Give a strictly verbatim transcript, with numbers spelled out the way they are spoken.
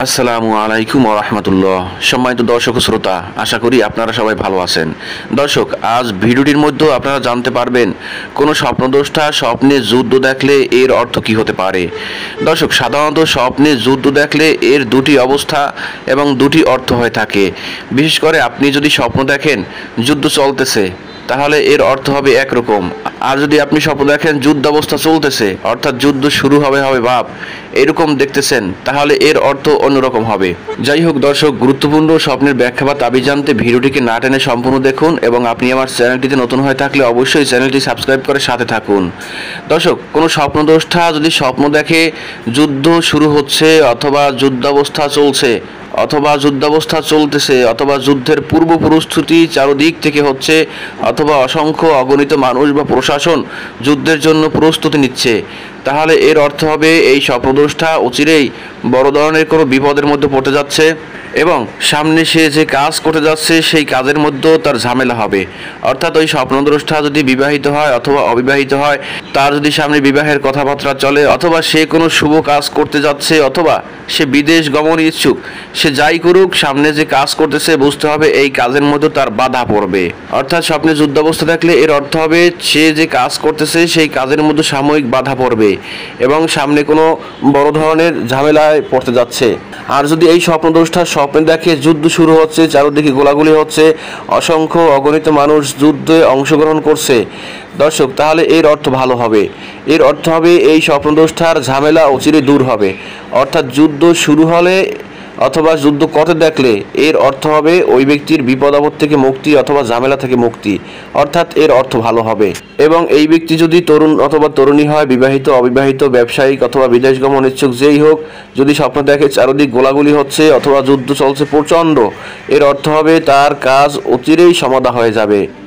আসসালামু আলাইকুম ওয়া রাহমাতুল্লাহ। সম্মানিত দর্শক ও শ্রোতা, আশা করি আপনারা সবাই ভালো আছেন। দর্শক, আজ ভিডিওটির মধ্যে আপনারা জানতে পারবেন কোনো স্বপ্নদ্রষ্টা স্বপ্নে যুদ্ধ দেখলে এর অর্থ কী হতে পারে। দর্শক, সাধারণত স্বপ্নে যুদ্ধ দেখলে এর দুটি অবস্থা এবং দুটি অর্থ হয়ে থাকে। বিশেষ করে আপনি যদি স্বপ্ন দেখেন যুদ্ধ চলতেছে, তাহলে এর অর্থ হবে একরকম। আর যদি আপনি স্বপ্ন দেখেন যুদ্ধাবস্থা চলতেছে, অর্থাৎ যুদ্ধ শুরু হবে হবে ভাব এরকম দেখতেছেন, তাহলে এর অর্থ অন্যরকম হবে। যাই হোক দর্শক, গুরুত্বপূর্ণ স্বপ্নের ব্যাখ্যা বা তাবিজ জানতে ভিডিওটিকে না টেনে সম্পূর্ণ দেখুন, এবং আপনি আমার চ্যানেলটিতে নতুন হয়ে থাকলে অবশ্যই চ্যানেলটি সাবস্ক্রাইব করে সাথে থাকুন। দর্শক, কোনো স্বপ্নদ্রষ্টা যদি স্বপ্ন দেখে যুদ্ধ শুরু হচ্ছে অথবা যুদ্ধাবস্থা চলছে অথবা যুদ্ধাবস্থা চলতেছে অথবা যুদ্ধের পূর্ব প্রস্তুতি চারদিক থেকে হচ্ছে অথবা অসংখ্য অগণিত মানুষ বা প্রশাসন যুদ্ধের জন্য প্রস্তুতি নিচ্ছে, তাহলে এর অর্থ হবে এই স্বপ্নদ্রষ্টা অচিরেই বড় ধরনের কোনো বিপদের মধ্যে পড়তে যাচ্ছে, এবং সামনে সে যে কাজ করতে যাচ্ছে সেই কাজের মধ্যেও তার ঝামেলা হবে। অর্থাৎ ওই স্বপ্নদ্রষ্টা যদি বিবাহিত হয় অথবা অবিবাহিত হয়, তার যদি সামনে বিবাহের কথাবার্তা চলে, অথবা সে কোনো শুভ কাজ করতে যাচ্ছে, অথবা সে বিদেশ গমন ইচ্ছুক, সে যাই করুক সামনে যে কাজ করতেছে বুঝতে হবে এই কাজের মধ্যে তার বাধা পড়বে। অর্থাৎ স্বপ্নে যুদ্ধাবস্থা দেখলে এর অর্থ হবে সে যে কাজ করতেছে সেই কাজের মধ্যে সাময়িক বাধা পড়বে এবং সামনে কোনো বড় ধরনের ঝামেলায় পড়তে যাচ্ছে। আর যদি এই স্বপ্নদ্রষ্টা স্বপ্নে দেখে যুদ্ধ শুরু হচ্ছে, চারদিকে গোলাগুলি হচ্ছে, অসংখ্য অগণিত মানুষ যুদ্ধে অংশগ্রহণ করছে, দর্শক, তাহলে এর অর্থ ভালো হবে। এর অর্থ হবে এই স্বপ্নদ্রষ্টার ঝামেলা অচিরে দূর হবে। অর্থাৎ যুদ্ধ শুরু হলে অথবা যুদ্ধ করতে দেখলে এর অর্থ হবে ওই ব্যক্তির বিপদ আপদ থেকে মুক্তি অথবা ঝামেলা থেকে মুক্তি। অর্থাৎ এর অর্থ ভালো হবে। এবং এই ব্যক্তি যদি তরুণ অথবা তরুণী হয়, বিবাহিত অবিবাহিত, ব্যবসায়িক অথবা বিদেশ গমন ইচ্ছুক যেই হোক, যদি স্বপ্ন দেখে চারদিক গোলাগুলি হচ্ছে অথবা যুদ্ধ চলছে প্রচণ্ড, এর অর্থ হবে তার কাজ অচিরেই সমাধা হয়ে যাবে।